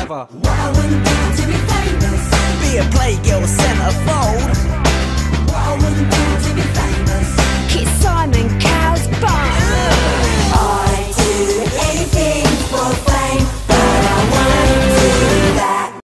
forever. What I wouldn't do to be famous. Be a playgirl centerfold.